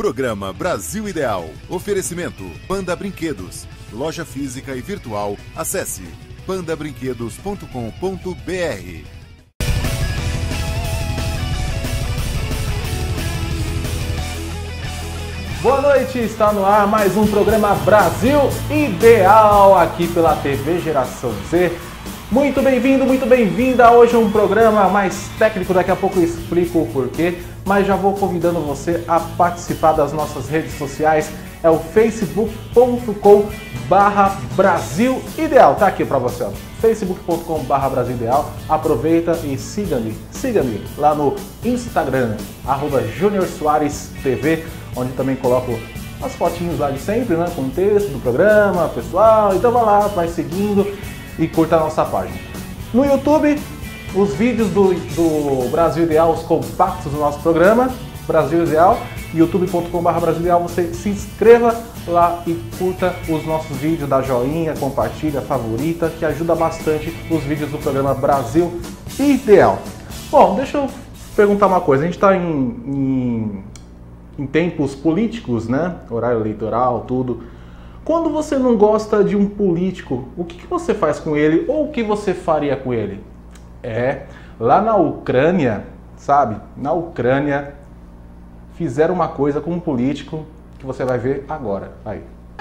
Programa Brasil Ideal. Oferecimento Panda Brinquedos. Loja física e virtual. Acesse pandabrinquedos.com.br. Boa noite, está no ar mais um programa Brasil Ideal aqui pela TV Geração Z. Muito bem-vindo, muito bem-vinda. Hoje é um programa mais técnico, daqui a pouco eu explico o porquê, mas já vou convidando você a participar das nossas redes sociais. É o facebook.com/Brasil Ideal. Tá aqui para você, ó. facebook.com/Brasil Ideal. Aproveita e siga-me lá no Instagram, @JuniorSoaresTV, onde também coloco as fotinhos lá de sempre, né, com o texto do programa, pessoal. Então vai lá, vai seguindo e curta a nossa página. No YouTube, os vídeos do Brasil Ideal, os compactos do nosso programa, Brasil Ideal, youtube.com/Brasil Ideal. Você se inscreva lá e curta os nossos vídeos, dá joinha, compartilha, favorita, que ajuda bastante os vídeos do programa Brasil Ideal. Bom, deixa eu perguntar uma coisa. A gente está em tempos políticos, né? Horário eleitoral, tudo. Quando você não gosta de um político, o que você faz com ele ou o que você faria com ele? Lá na Ucrânia, sabe? Na Ucrânia fizeram uma coisa com um político que você vai ver agora. Aí.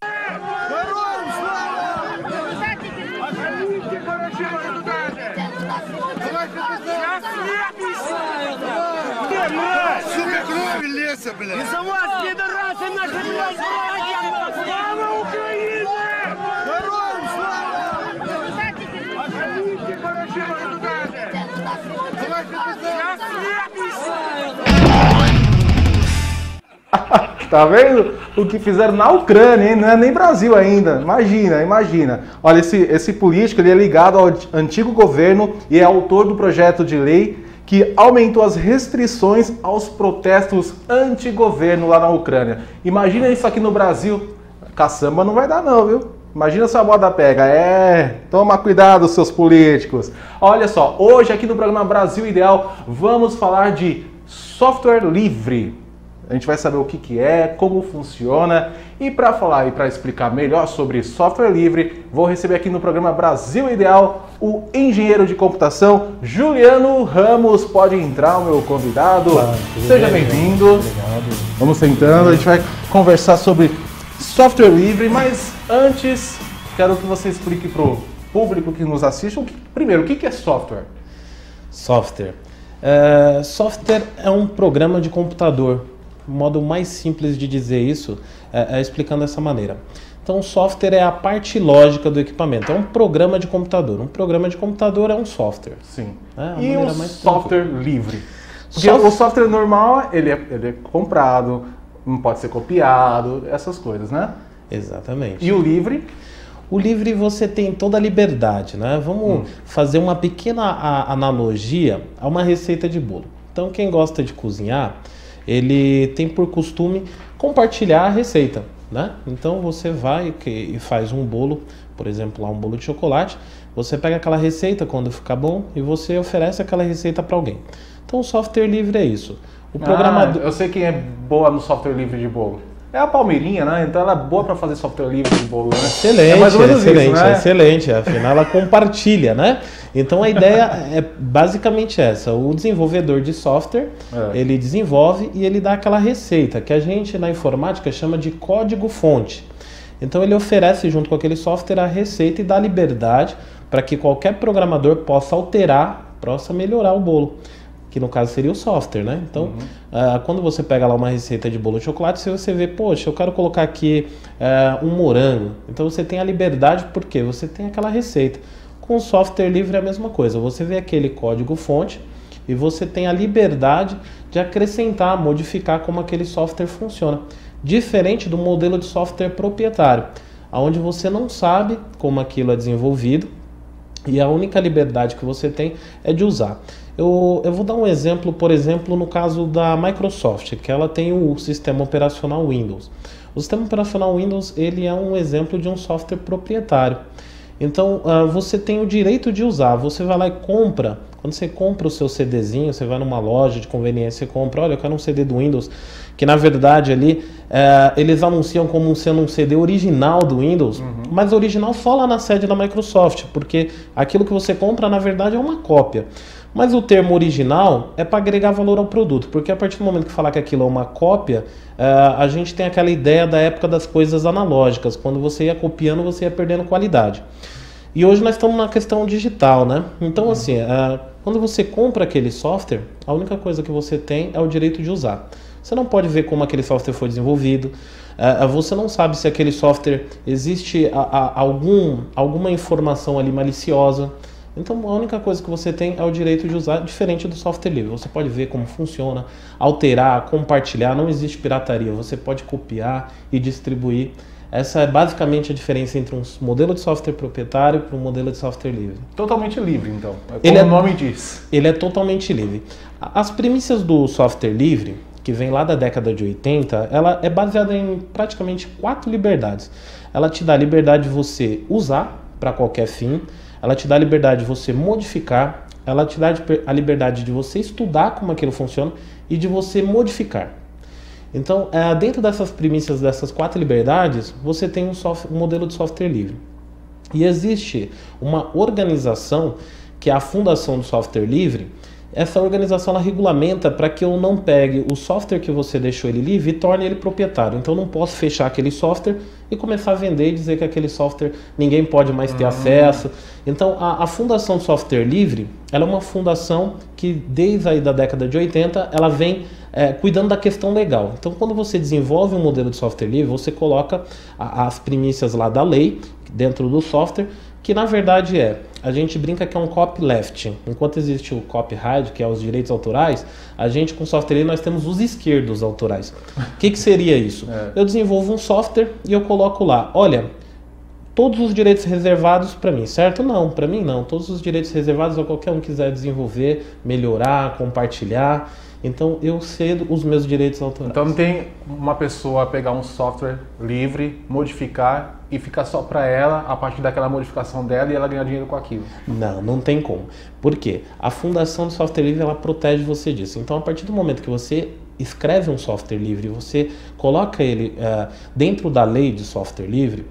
Tá vendo o que fizeram na Ucrânia, hein? Não é nem Brasil ainda. Imagina. Olha, esse político, ele é ligado ao antigo governo e é autor do projeto de lei que aumentou as restrições aos protestos anti-governo lá na Ucrânia. Imagina isso aqui no Brasil. Caçamba não vai dar não, viu? Imagina se a moda pega. Toma cuidado, seus políticos. Olha só, hoje aqui no programa Brasil Ideal vamos falar de software livre. A gente vai saber o que é, como funciona, e para falar e para explicar melhor sobre software livre, vou receber aqui no programa Brasil Ideal o engenheiro de computação Juliano Ramos. Pode entrar, o meu convidado. Seja bem-vindo. Obrigado. Vamos sentando, a gente vai conversar sobre software livre, mas antes quero que você explique para o público que nos assiste, primeiro, o que é software? Software é um programa de computador. O modo mais simples de dizer isso é explicando dessa maneira. Então, o software é a parte lógica do equipamento. É um programa de computador. Um programa de computador é um software. Sim. E o software livre? Porque o software normal, ele é comprado, não pode ser copiado, essas coisas, né? Exatamente. E o livre? O livre você tem toda a liberdade, né? Vamos fazer uma pequena analogia a uma receita de bolo. Então, quem gosta de cozinhar, ele tem por costume compartilhar a receita, né? Então você vai e faz um bolo, por exemplo, lá um bolo de chocolate, você pega aquela receita quando ficar bom e você oferece aquela receita para alguém. Então o software livre é isso. O programador... Eu sei quem é boa no software livre de bolo. É a Palmeirinha, né? Então ela é boa para fazer software livre de bolo, né? Excelente. Afinal, ela compartilha, né? Então a ideia é basicamente essa. O desenvolvedor de software, ele desenvolve e ele dá aquela receita, que a gente na informática chama de código-fonte. Então ele oferece junto com aquele software a receita e dá liberdade para que qualquer programador possa alterar, possa melhorar o bolo. Que no caso seria o software, né? Então, quando você pega lá uma receita de bolo de chocolate, você vê, poxa, eu quero colocar aqui um morango. Então você tem a liberdade, porque você tem aquela receita. Com o software livre é a mesma coisa. Você vê aquele código-fonte e você tem a liberdade de acrescentar, modificar como aquele software funciona. Diferente do modelo de software proprietário, onde você não sabe como aquilo é desenvolvido e a única liberdade que você tem é de usar. Eu vou dar um exemplo, por exemplo, no caso da Microsoft, que ela tem o sistema operacional Windows. O sistema operacional Windows, ele é um exemplo de um software proprietário. Então, você tem o direito de usar. Você vai lá e compra. Quando você compra o seu CDzinho, você vai numa loja de conveniência e compra, olha, eu quero um CD do Windows, que na verdade ali eles anunciam como sendo um CD original do Windows, mas original só lá na sede da Microsoft, porque aquilo que você compra, na verdade, é uma cópia. Mas o termo original é para agregar valor ao produto, porque a partir do momento que falar que aquilo é uma cópia, a gente tem aquela ideia da época das coisas analógicas, quando você ia copiando, você ia perdendo qualidade. E hoje nós estamos na questão digital, né? Então, assim, quando você compra aquele software, a única coisa que você tem é o direito de usar. Você não pode ver como aquele software foi desenvolvido, você não sabe se aquele software existe alguma informação ali maliciosa. Então a única coisa que você tem é o direito de usar, diferente do software livre. Você pode ver como funciona, alterar, compartilhar, não existe pirataria. Você pode copiar e distribuir. Essa é basicamente a diferença entre um modelo de software proprietário e um modelo de software livre. Totalmente livre, então. Como o nome diz. Ele é totalmente livre. As premissas do software livre, que vem lá da década de 80, ela é baseada em praticamente 4 liberdades. Ela te dá a liberdade de você usar para qualquer fim, ela te dá a liberdade de você modificar, ela te dá a liberdade de você estudar como aquilo funciona e de você modificar. Então, dentro dessas premissas, dessas 4 liberdades, você tem um modelo de software livre. E existe uma organização, que é a Fundação do Software Livre. Essa organização ela regulamenta para que eu não pegue o software que você deixou ele livre e torne ele proprietário. Então eu não posso fechar aquele software e começar a vender e dizer que aquele software ninguém pode mais ter acesso. Então a Fundação do Software Livre, ela é uma fundação que desde aí da década de 80 ela vem cuidando da questão legal. Então quando você desenvolve um modelo de software livre, você coloca as premissas lá da lei dentro do software, que na verdade a gente brinca que é um copyleft. Enquanto existe o copyright, que é os direitos autorais, a gente com software livre nós temos os esquerdos autorais. O que seria isso? Eu desenvolvo um software e eu coloco lá, olha, todos os direitos reservados para mim, certo? Não, para mim não. Todos os direitos reservados a qualquer um quiser desenvolver, melhorar, compartilhar. Então eu cedo os meus direitos autorais. Então não tem uma pessoa pegar um software livre, modificar e ficar só para ela, a partir daquela modificação dela, e ela ganhar dinheiro com aquilo. Não tem como. Por quê? A Fundação do Software Livre ela protege você disso. Então a partir do momento que você escreve um software livre, você coloca ele dentro da lei de software livre,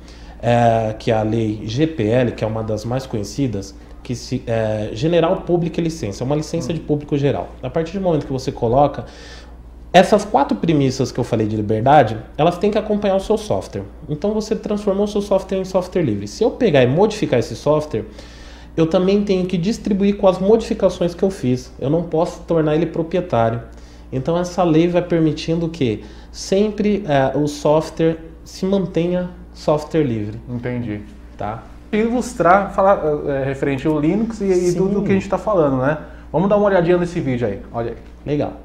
que é a lei GPL, que é uma das mais conhecidas, que General Public License, é uma licença de público geral. A partir do momento que você coloca, essas 4 premissas que eu falei de liberdade, elas têm que acompanhar o seu software. Então você transformou o seu software em software livre. Se eu pegar e modificar esse software, eu também tenho que distribuir com as modificações que eu fiz. Eu não posso tornar ele proprietário. Então essa lei vai permitindo que sempre o software se mantenha software livre. Entendi. Tá? Ilustrar, falar referente ao Linux e tudo que a gente está falando, né? Vamos dar uma olhadinha nesse vídeo aí. Olha aí. Legal.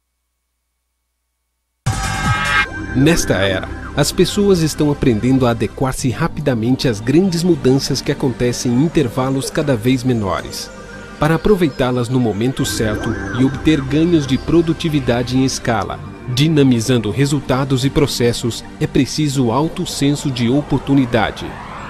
Nesta era, as pessoas estão aprendendo a adequar-se rapidamente às grandes mudanças que acontecem em intervalos cada vez menores. Para aproveitá-las no momento certo e obter ganhos de produtividade em escala, dinamizando resultados e processos, é preciso alto senso de oportunidade.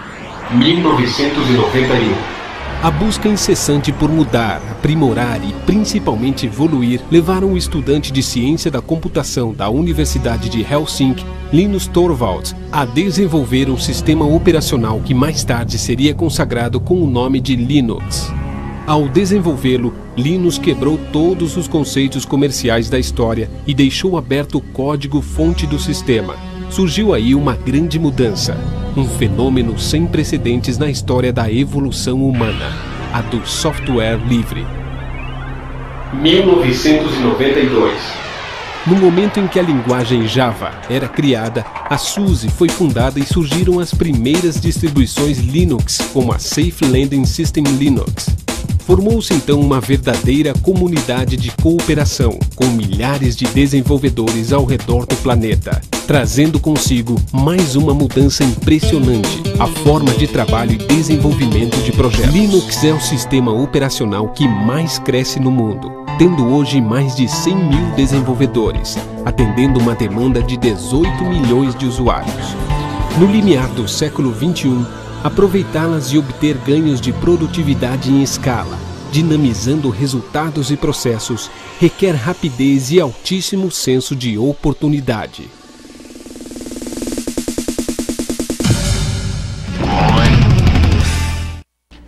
1991. A busca incessante por mudar, aprimorar e principalmente evoluir levaram o estudante de ciência da computação da Universidade de Helsinki, Linus Torvalds, a desenvolver um sistema operacional que mais tarde seria consagrado com o nome de Linux. Ao desenvolvê-lo, Linus quebrou todos os conceitos comerciais da história e deixou aberto o código-fonte do sistema. Surgiu aí uma grande mudança, um fenômeno sem precedentes na história da evolução humana, a do software livre. 1992. No momento em que a linguagem Java era criada, a SUSE foi fundada e surgiram as primeiras distribuições Linux, como a Safe Landing System Linux. Formou-se então uma verdadeira comunidade de cooperação, com milhares de desenvolvedores ao redor do planeta, trazendo consigo mais uma mudança impressionante, a forma de trabalho e desenvolvimento de projetos. Linux é o sistema operacional que mais cresce no mundo, tendo hoje mais de 100 mil desenvolvedores, atendendo uma demanda de 18 milhões de usuários. No limiar do século XXI, aproveitá-las e obter ganhos de produtividade em escala, dinamizando resultados e processos, requer rapidez e altíssimo senso de oportunidade.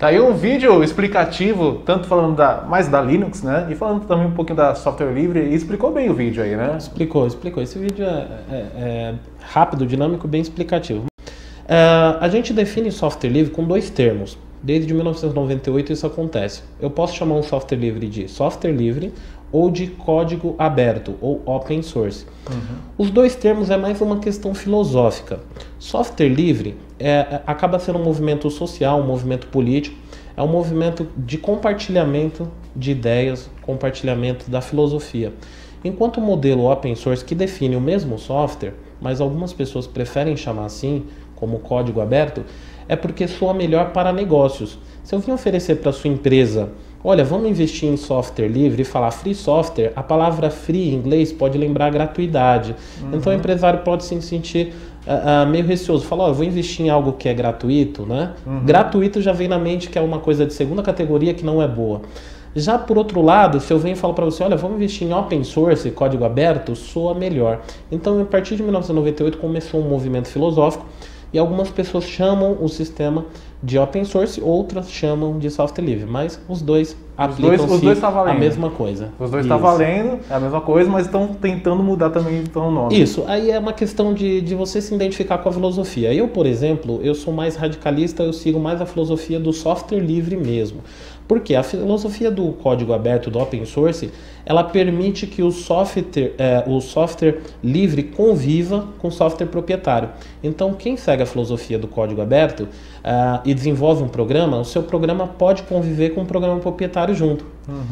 Tá aí um vídeo explicativo, tanto falando mais da Linux, né? E falando também um pouquinho da software livre. E explicou bem o vídeo aí, né? Explicou. Esse vídeo é rápido, dinâmico, bem explicativo. A gente define software livre com 2 termos. Desde 1998 isso acontece. Eu posso chamar um software livre de software livre ou de código aberto, ou open source. Os 2 termos é mais uma questão filosófica. Software livre acaba sendo um movimento social, um movimento político, é um movimento de compartilhamento de ideias, compartilhamento da filosofia. Enquanto o modelo open source, que define o mesmo software, mas algumas pessoas preferem chamar assim, como código aberto, é porque soa melhor para negócios. Se eu vim oferecer para a sua empresa, olha, vamos investir em software livre e falar free software, a palavra free em inglês pode lembrar gratuidade. Então o empresário pode se sentir meio receoso. Fala, eu vou investir em algo que é gratuito, né? Gratuito já vem na mente que é uma coisa de segunda categoria que não é boa. Já por outro lado, se eu venho e falo para você, olha, vamos investir em open source, código aberto, soa melhor. Então, a partir de 1998 começou um movimento filosófico e algumas pessoas chamam o sistema de open source, outras chamam de software livre, mas os dois aplicam-se a mesma coisa. Os dois estão valendo, é a mesma coisa, mas estão tentando mudar também então, o nome. Isso, aí é uma questão de você se identificar com a filosofia. Eu, por exemplo, eu sou mais radicalista, eu sigo mais a filosofia do software livre mesmo. Porque a filosofia do código aberto, do open source, ela permite que o software livre conviva com o software proprietário. Então, quem segue a filosofia do código aberto e desenvolve um programa, o seu programa pode conviver com um programa proprietário junto.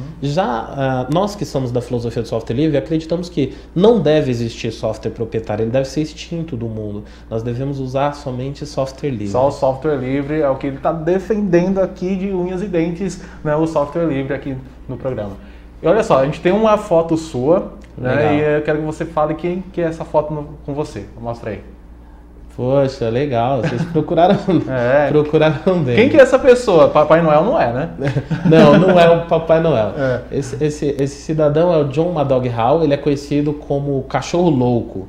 Já nós que somos da filosofia do software livre, acreditamos que não deve existir software proprietário, ele deve ser extinto do mundo. Nós devemos usar somente software livre. Só o software livre é o que ele está defendendo aqui de unhas e dentes, né, o software livre aqui no programa. E olha só, a gente tem uma foto sua, né, e eu quero que você fale quem que é essa foto com você. Mostra aí. Poxa, legal, vocês procuraram, procuraram bem. Quem que é essa pessoa? Papai Noel não é, né? Não é o Papai Noel. Esse cidadão é o John Madog Hall, ele é conhecido como Cachorro Louco.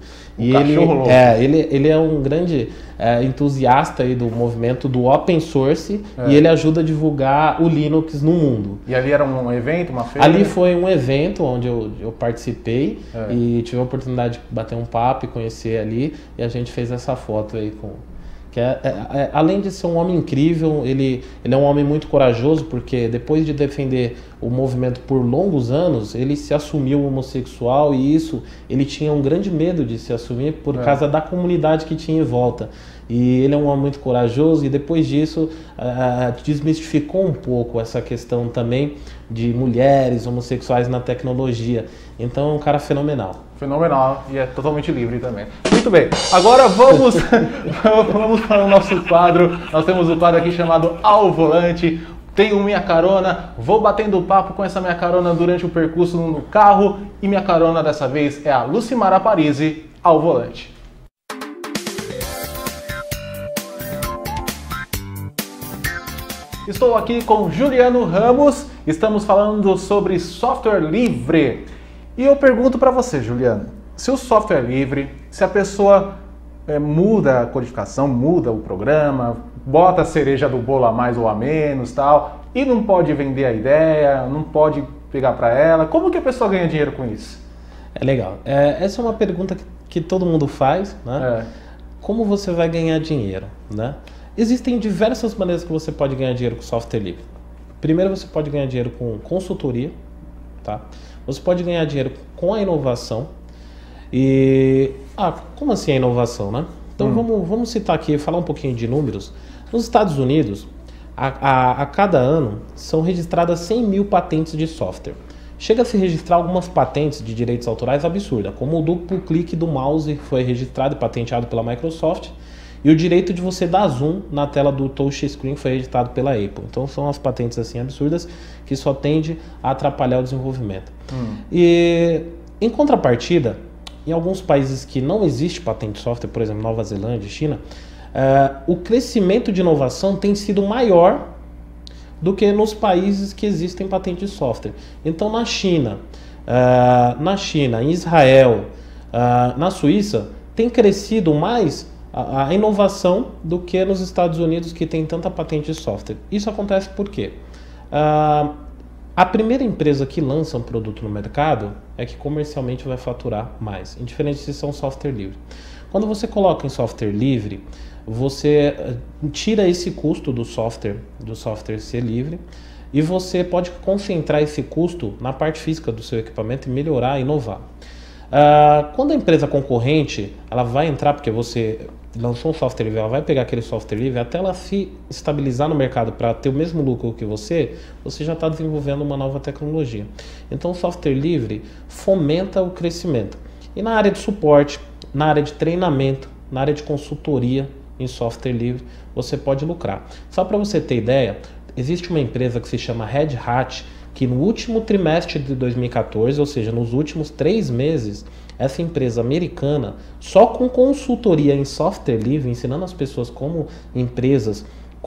Ele é um grande entusiasta aí do movimento do open source e ele ajuda a divulgar o Linux no mundo. E ali era um evento, uma feira? Ali foi um evento onde eu participei e tive a oportunidade de bater um papo e conhecer ali, e a gente fez essa foto aí além de ser um homem incrível, ele é um homem muito corajoso, porque depois de defender o movimento por longos anos, ele se assumiu homossexual, e isso, ele tinha um grande medo de se assumir por causa da comunidade que tinha em volta. E ele é um homem muito corajoso, e depois disso desmistificou um pouco essa questão também de mulheres homossexuais na tecnologia. Então é um cara fenomenal. Fenomenal, e é totalmente livre também. Muito bem, agora vamos para o nosso quadro. Nós temos um quadro aqui chamado Ao Volante. Tenho minha carona, vou batendo papo com essa minha carona durante o percurso no carro, e minha carona dessa vez é a Lucimara Parisi, ao volante. Estou aqui com Juliano Ramos, estamos falando sobre software livre. E eu pergunto para você, Juliano, se o software é livre, se a pessoa muda a codificação, muda o programa, bota a cereja do bolo a mais ou a menos, tal, e não pode vender a ideia, não pode pegar para ela, como que a pessoa ganha dinheiro com isso? É legal. Essa é uma pergunta que todo mundo faz, né? Como você vai ganhar dinheiro, né? Existem diversas maneiras que você pode ganhar dinheiro com software livre. Primeiro, você pode ganhar dinheiro com consultoria, tá? Você pode ganhar dinheiro com a inovação. E como assim a inovação, né? Então vamos citar aqui, falar um pouquinho de números. Nos Estados Unidos, a cada ano são registradas 100 mil patentes de software. Chega a se registrar algumas patentes de direitos autorais absurdas, como o duplo clique do mouse foi registrado e patenteado pela Microsoft, e o direito de você dar zoom na tela do touchscreen foi registrado pela Apple. Então são as patentes assim absurdas que só tende a atrapalhar o desenvolvimento. E em contrapartida, em alguns países que não existe patente de software, por exemplo, Nova Zelândia e China, o crescimento de inovação tem sido maior do que nos países que existem patente de software. Então na China, em Israel, na Suíça, tem crescido mais a inovação do que nos Estados Unidos, que tem tanta patente de software. Isso acontece por quê? A primeira empresa que lança um produto no mercado é que comercialmente vai faturar mais, indiferente se são software livre. Quando você coloca em software livre, você tira esse custo do software ser livre, e você pode concentrar esse custo na parte física do seu equipamento e melhorar, inovar. Quando a empresa concorrente ela vai entrar, porque você lançou um software livre, ela vai pegar aquele software livre até ela se estabilizar no mercado para ter o mesmo lucro que você já está desenvolvendo uma nova tecnologia. Então o software livre fomenta o crescimento. E na área de suporte, na área de treinamento, na área de consultoria em software livre, você pode lucrar. Só para você ter ideia, existe uma empresa que se chama Red Hat, que no último trimestre de 2014, ou seja, nos últimos 3 meses, essa empresa americana, só com consultoria em software livre, ensinando as pessoas como empresas,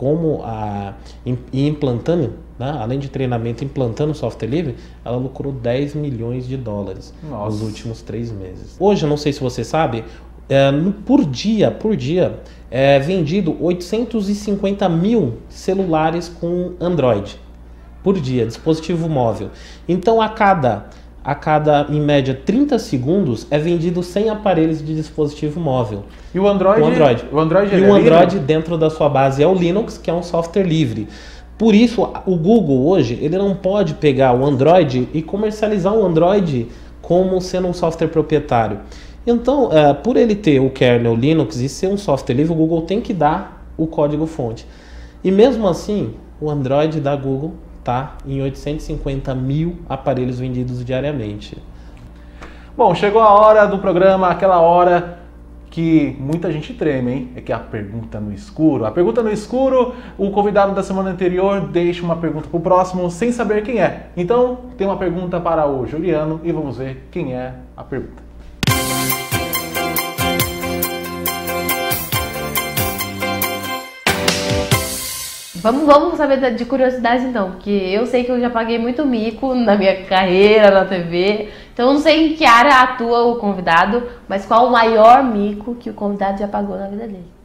implantando, né, além de treinamento, implantando software livre, ela lucrou $10 milhões nos últimos 3 meses. Hoje, eu não sei se você sabe, por dia é vendido 850 mil celulares com Android por dia, dispositivo móvel. Então a cada em média 30 segundos é vendido 100 aparelhos de dispositivo móvel. E o Android? O Android dentro da sua base é o Linux, que é um software livre. Por isso o Google hoje ele não pode pegar o Android e comercializar o Android como sendo um software proprietário. Então, por ele ter o kernel Linux e ser um software livre, o Google tem que dar o código-fonte. E mesmo assim, o Android da Google está em 850 mil aparelhos vendidos diariamente. Bom, chegou a hora do programa, aquela hora que muita gente treme, hein? É que é a pergunta no escuro. A pergunta no escuro, o convidado da semana anterior deixa uma pergunta para o próximo sem saber quem é. Então, tem uma pergunta para o Juliano e vamos ver quem é a pergunta. Vamos saber de curiosidades então, porque eu sei que eu já paguei muito mico na minha carreira na TV, então eu não sei em que área atua o convidado, mas qual o maior mico que o convidado já pagou na vida dele.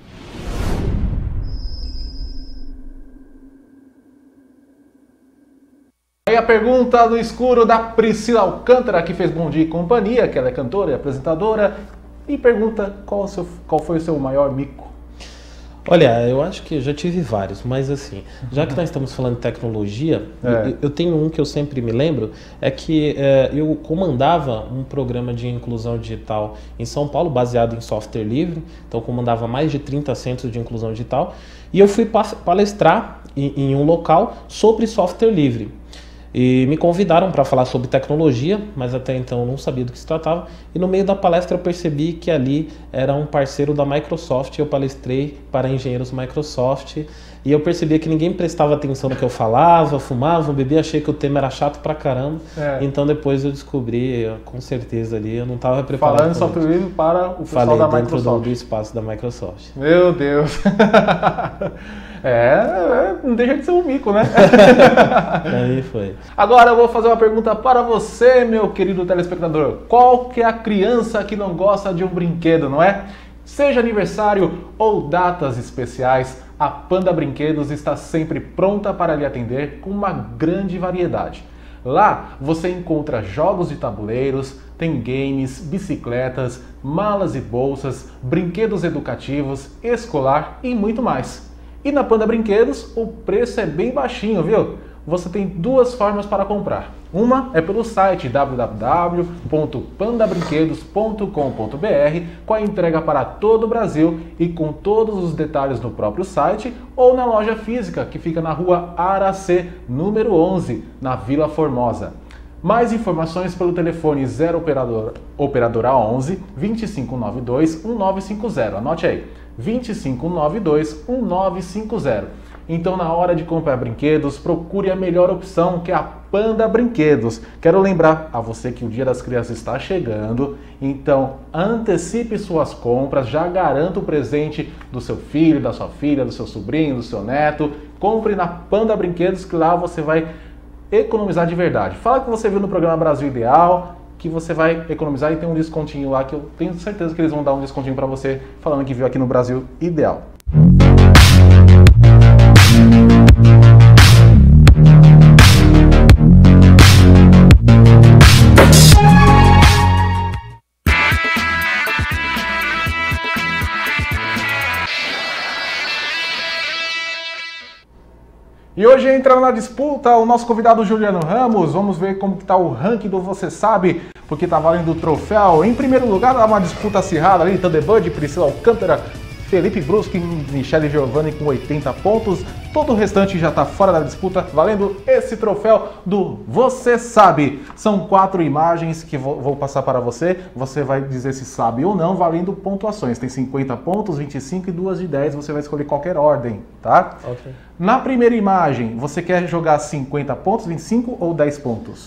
Aí a pergunta no escuro da Priscila Alcântara, que fez Bom Dia e Companhia, que ela é cantora e apresentadora, e pergunta qual foi o seu maior mico. Olha, eu acho que eu já tive vários, mas assim, já que nós estamos falando de tecnologia, eu tenho um que eu sempre me lembro, é que eu comandava um programa de inclusão digital em São Paulo, baseado em software livre, então eu comandava mais de 30 centros de inclusão digital, e eu fui palestrar em um local sobre software livre. E me convidaram para falar sobre tecnologia, mas até então eu não sabia do que se tratava. E no meio da palestra eu percebi que ali era um parceiro da Microsoft. Eu palestrei para engenheiros Microsoft. E eu percebia que ninguém prestava atenção no que eu falava, fumava, bebia, achei que o tema era chato pra caramba. Então depois eu descobri, com certeza ali, eu não estava preparado. Falando software livre para o pessoal da Microsoft. Dentro do espaço da Microsoft. Meu Deus! Não deixa de ser um mico, né? Aí foi. Agora eu vou fazer uma pergunta para você, meu querido telespectador. Qual que é a criança que não gosta de um brinquedo, não é? Seja aniversário ou datas especiais, a Panda Brinquedos está sempre pronta para lhe atender com uma grande variedade. Lá você encontra jogos de tabuleiros, tem games, bicicletas, malas e bolsas, brinquedos educativos, escolar e muito mais. E na Panda Brinquedos o preço é bem baixinho, viu? Você tem 2 formas para comprar. Uma é pelo site www.pandabrinquedos.com.br com a entrega para todo o Brasil e com todos os detalhes no próprio site, ou na loja física que fica na rua Aracê, número 11, na Vila Formosa. Mais informações pelo telefone 0 operadora 11 2592 1950. Anote aí, 2592 1950. Então, na hora de comprar brinquedos, procure a melhor opção, que é a Panda Brinquedos. Quero lembrar a você que o Dia das Crianças está chegando, então antecipe suas compras, já garanta o presente do seu filho, da sua filha, do seu sobrinho, do seu neto. Compre na Panda Brinquedos, que lá você vai economizar de verdade. Fala que você viu no programa Brasil Ideal, que você vai economizar e tem um descontinho lá que eu tenho certeza que eles vão dar um descontinho para você falando que viu aqui no Brasil Ideal. E hoje entra na disputa o nosso convidado Juliano Ramos. Vamos ver como está o ranking do Você Sabe, porque está valendo o troféu. Em primeiro lugar, há uma disputa acirrada ali, Thunderbird, Priscila Alcântara, Felipe Bruschi, Michele Giovanni com 80 pontos. Todo o restante já está fora da disputa, valendo esse troféu do Você Sabe. São 4 imagens que vou passar para você. Você vai dizer se sabe ou não, valendo pontuações. Tem 50 pontos, 25 e 2 de 10. Você vai escolher qualquer ordem, tá? Ok. Na primeira imagem, você quer jogar 50 pontos, 25 ou 10 pontos?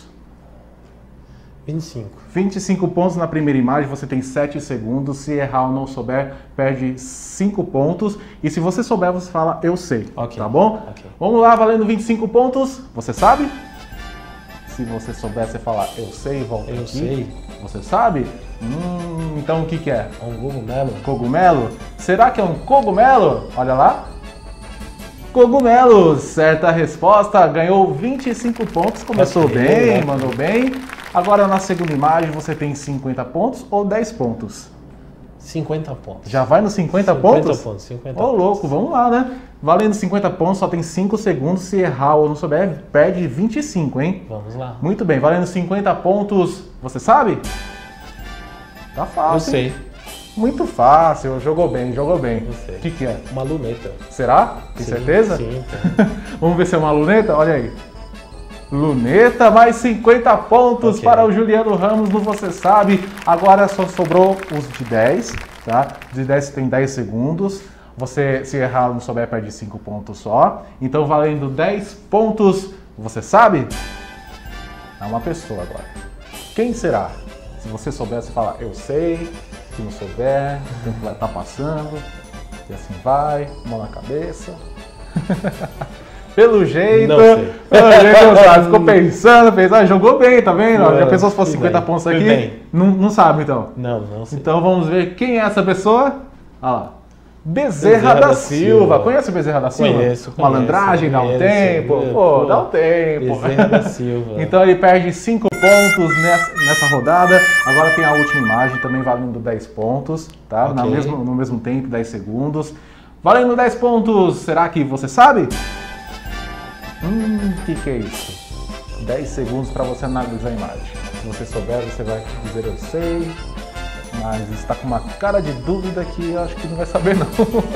25. 25 pontos na primeira imagem, você tem 7 segundos. Se errar ou não souber, perde 5 pontos. E se você souber, você fala, eu sei. Okay. Tá bom? Okay. Vamos lá, valendo 25 pontos. Você sabe? Se você souber, você fala, eu sei, volta aqui. Eu sei. Você sabe? Então o que que é? Um cogumelo. Cogumelo? Será que é um cogumelo? Olha lá. Cogumelo, certa resposta, ganhou 25 pontos, começou bem, mandou bem. Agora na segunda imagem você tem 50 pontos ou 10 pontos? 50 pontos. Já vai nos 50 pontos? 50 pontos, 50 pontos. Ô louco, vamos lá, né? Valendo 50 pontos, só tem 5 segundos, se errar ou não souber, perde 25, hein? Vamos lá. Muito bem, valendo 50 pontos, você sabe? Tá fácil. Eu sei. Muito fácil, jogou bem, jogou bem. O que é? Uma luneta. Será? Tem certeza? Sim. Vamos ver se é uma luneta? Olha aí. Luneta, mais 50 pontos para o Juliano Ramos no Você Sabe. Agora só sobrou os de 10, tá? De 10 você tem 10 segundos. Você, se errar ou não souber, perde 5 pontos só. Então, valendo 10 pontos, você sabe? É uma pessoa agora. Quem será? Se você souber, você fala, eu sei. Se não souber, o tempo vai estar passando. E assim vai, mão na cabeça. Pelo jeito, não sabe. Ficou pensando, jogou bem, tá vendo? Já pensou se fosse 50 pontos aqui? Não sabe, então? Não sei. Então vamos ver quem é essa pessoa. Olha lá. Bezerra da Silva. Conhece o Bezerra da Silva? Conheço. Malandragem, dá um tempo. Pô, dá um tempo. Bezerra da Silva. Então ele perde 5 pontos nessa rodada. Agora tem a última imagem, também valendo 10 pontos, tá? No mesmo tempo, 10 segundos. Valendo 10 pontos, será que você sabe? Que é isso? 10 segundos para você analisar a imagem. Se você souber, você vai dizer eu sei. Mas está com uma cara de dúvida que eu acho que não vai saber não.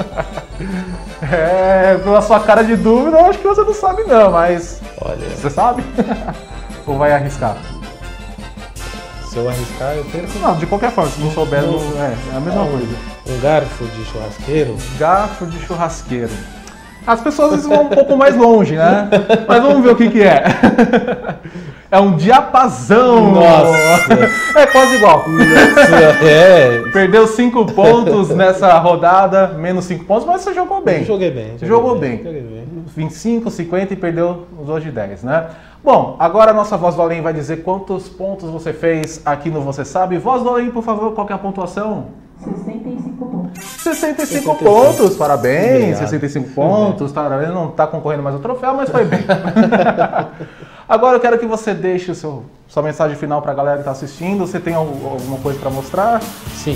Pela sua cara de dúvida, eu acho que você não sabe não, mas... Olha... Você sabe? Ou vai arriscar? Se eu arriscar, eu perco? Não, de qualquer forma, se não souber, é a mesma coisa. Um garfo de churrasqueiro? Garfo de churrasqueiro. As pessoas às vezes vão um pouco mais longe, né? Mas vamos ver o que é. É um diapasão. Nossa! É quase igual. Nossa, Perdeu 5 pontos nessa rodada, menos 5 pontos, mas você jogou bem. Joguei bem. Jogou bem. 25, 50 e perdeu os 2 de 10, né? Bom, agora a nossa Voz do Além vai dizer quantos pontos você fez aqui no Você Sabe. Voz do Além, por favor, qual que é a pontuação? 65 pontos. 65 pontos, parabéns, obrigado. 65 pontos, tá, não está concorrendo mais ao troféu, mas foi bem. Agora eu quero que você deixe sua mensagem final para a galera que está assistindo. Você tem alguma coisa para mostrar? Sim.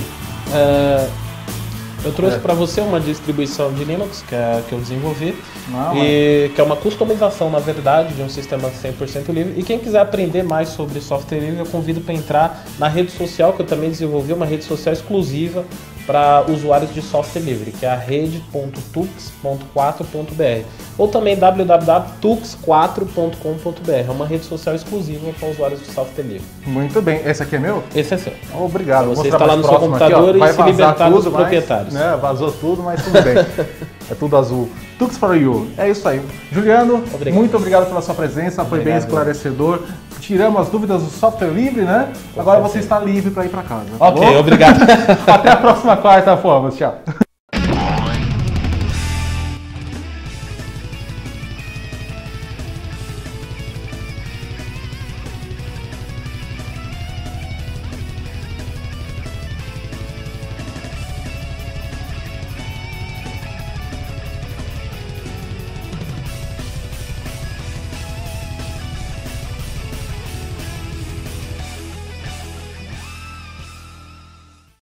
Eu trouxe para você uma distribuição de Linux que eu desenvolvi, que é uma customização, na verdade, de um sistema 100% livre. E quem quiser aprender mais sobre software livre, eu convido para entrar na rede social, que eu também desenvolvi, uma rede social exclusiva para usuários de software livre, que é a rede.tux.4.br, ou também www.tux4.com.br. É uma rede social exclusiva para usuários de software livre. Muito bem. Esse aqui é meu? Esse é seu. Obrigado. Você instalar no seu computador aqui, e se libertar dos proprietários. Vazou tudo, mas tudo bem. É tudo azul. Tux for You. É isso aí. Juliano, muito obrigado pela sua presença. Foi bem esclarecedor. Tiramos as dúvidas do software livre, né? Agora você está livre para ir para casa. Ok, obrigado. Até a próxima quarta, fomos. Tchau.